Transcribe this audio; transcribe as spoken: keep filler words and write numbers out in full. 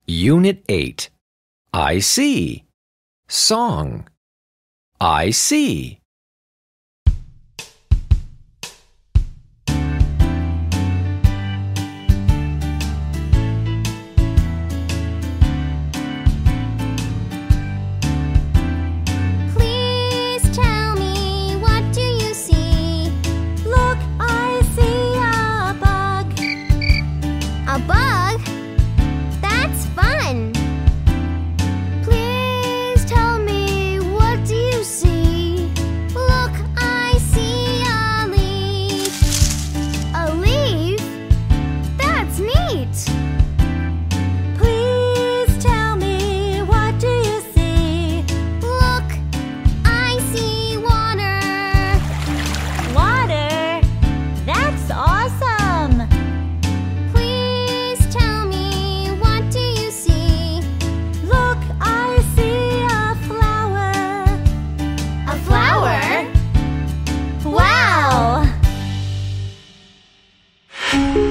Unit eight. I see. Song. I see. Please tell me, what do you see? Look, I see a bug. A bug? That's fun. Please tell me, what do you see? Look, I see a leaf. A leaf? That's neat. Please tell me, what do you see? Look, I see water. Water? That's awesome. Please tell me, what do you see? Look, I see a flower. A flower? Wow!